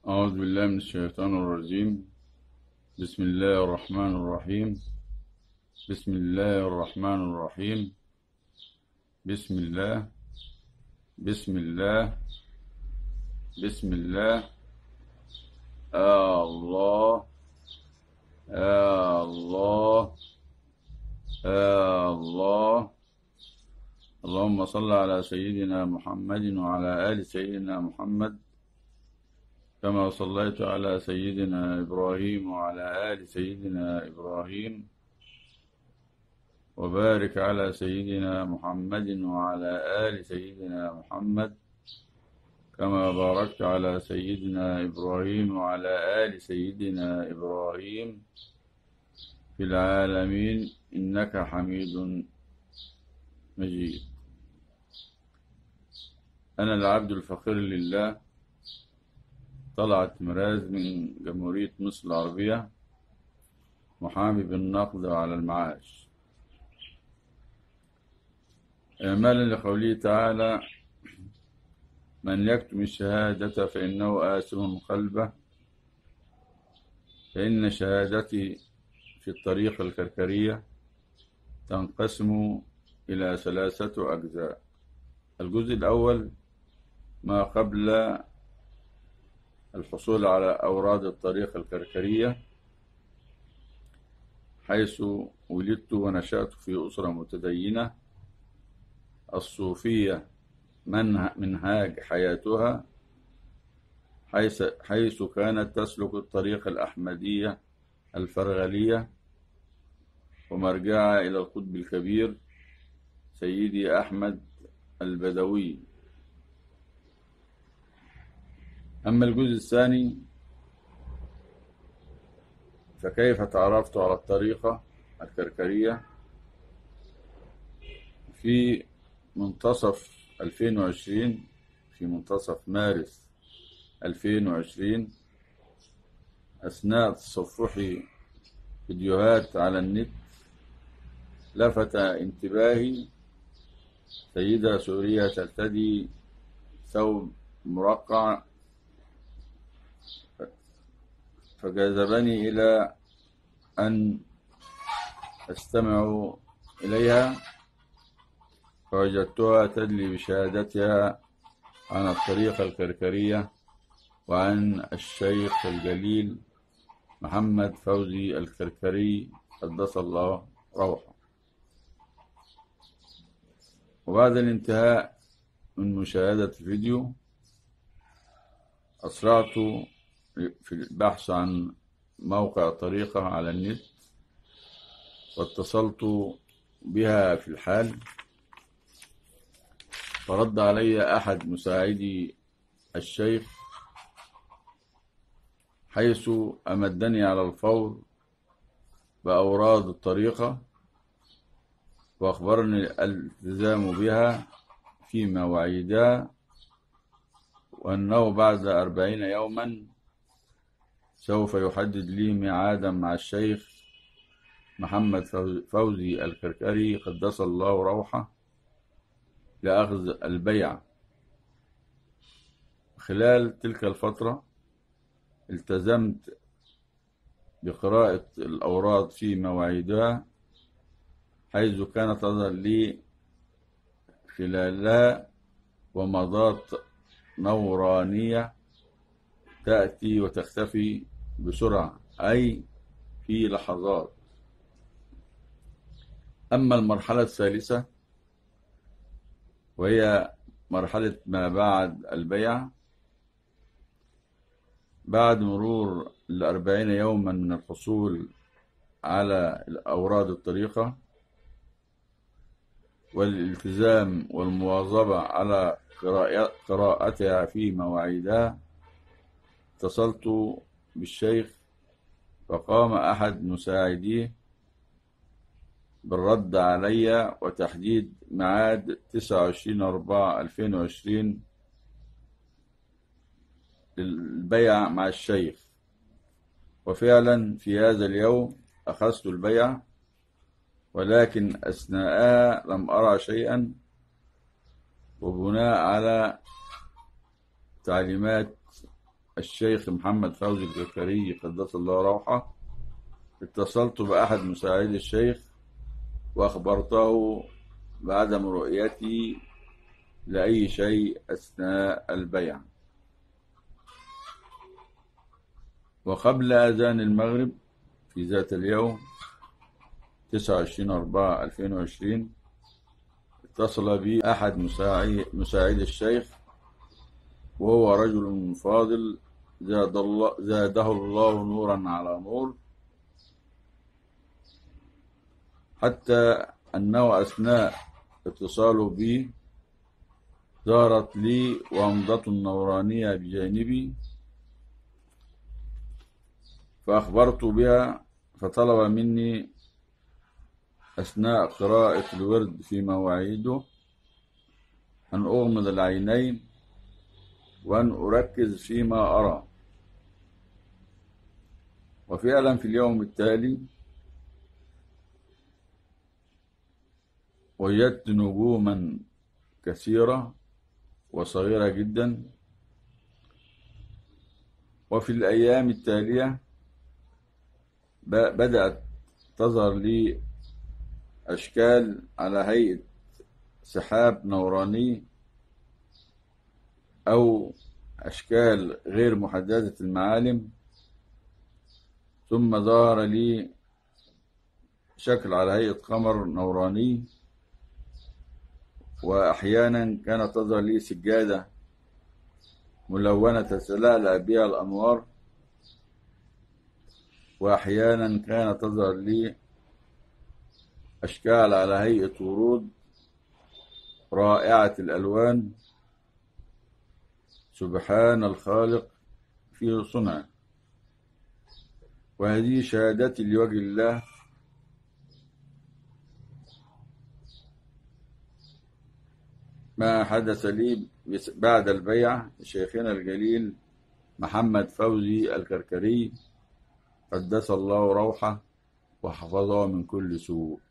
أعوذ بالله من الشيطان الرجيم. بسم الله الرحمن الرحيم. بسم الله الرحمن الرحيم. بسم الله. بسم الله. بسم الله. الله. الله. الله. اللهم صل على سيدنا محمد وعلى آل سيدنا محمد كما صليت على سيدنا إبراهيم وعلى آل سيدنا إبراهيم، وبارك على سيدنا محمد وعلى آل سيدنا محمد كما باركت على سيدنا إبراهيم وعلى آل سيدنا إبراهيم في العالمين إنك حميد مجيد. أنا العبد الفقير لله، طلعت مراز من جمهورية مصر العربية، محامي بالنقد على المعاش، إعمالا لقوله تعالى: من يكتم الشهادة فإنه آثم قلبه، فإن شهادتي في الطريقة الكركرية تنقسم إلى 3 أجزاء. الجزء الأول ما قبل الحصول على أوراد الطريقة الكركرية، حيث ولدت ونشأت في أسرة متدينة الصوفية منهاج حياتها، حيث كانت تسلك الطريقة الأحمدية الفرغلية، ومرجعها إلى القطب الكبير سيدي أحمد البدوي. أما الجزء الثاني فكيف تعرفت على الطريقة الكركرية في منتصف 2020، في منتصف مارس 2020، أثناء تصفحي فيديوهات على النت، لفت انتباهي سيدة سورية ترتدي ثوب مرقع، فجذبني إلى أن أستمع إليها، فوجدتها تدلي بشهادتها عن الطريقة الكركرية وعن الشيخ الجليل محمد فوزي الكركري قدس الله روحه. وبعد الانتهاء من مشاهدة الفيديو أسرعت في البحث عن موقع الطريقة على النت، واتصلت بها في الحال، فرد علي أحد مساعدي الشيخ، حيث أمدني على الفور بأوراد الطريقة، وأخبرني الالتزام بها في مواعيدها، وأنه بعد 40 يوما سوف يحدد لي ميعادا مع الشيخ محمد فوزي الكركري قدس الله روحه لأخذ البيعة. خلال تلك الفترة التزمت بقراءة الأوراد في مواعيدها، حيث كانت تظهر لي خلالها ومضات نورانية تأتي وتختفي بسرعة، أي في لحظات. أما المرحلة الثالثة وهي مرحلة ما بعد البيع، بعد مرور 40 يوما من الحصول على أوراد الطريقة والالتزام والمواظبة على قراءتها في مواعيدها، اتصلت بالشيخ، فقام أحد مساعديه بالرد علي وتحديد ميعاد 29/4/2020 للبيع مع الشيخ. وفعلا في هذا اليوم أخذت البيع، ولكن أثناءها لم أرى شيئا، وبناء على تعليمات الشيخ محمد فوزي الكركري قدس الله روحه، اتصلت بأحد مساعدي الشيخ وأخبرته بعدم رؤيتي لأي شيء أثناء البيع. وقبل أذان المغرب في ذات اليوم 29/4/2020 اتصل بي أحد مساعدي الشيخ، وهو رجل فاضل زاده الله نورا على نور، حتى أنه أثناء اتصاله بي ظهرت لي ومضة نورانية بجانبي، فأخبرت بها، فطلب مني أثناء قراءة الورد في مواعيده أن أغمض العينين وأن أركز فيما أرى. وفعلا في اليوم التالي وجدت نجوما كثيرة وصغيرة جدا. وفي الأيام التالية بدأت تظهر لي أشكال على هيئة سحاب نوراني أو أشكال غير محددة المعالم، ثم ظهر لي شكل على هيئة قمر نوراني، وأحيانا كانت تظهر لي سجادة ملونة تتلألأ بها الأنوار، وأحيانا كانت تظهر لي أشكال على هيئة ورود رائعة الألوان. سبحان الخالق في صنعه. وهذه شهادتي لوجه الله ما حدث لي بعد البيع لشيخنا الجليل محمد فوزي الكركري قدس الله روحه وحفظه من كل سوء.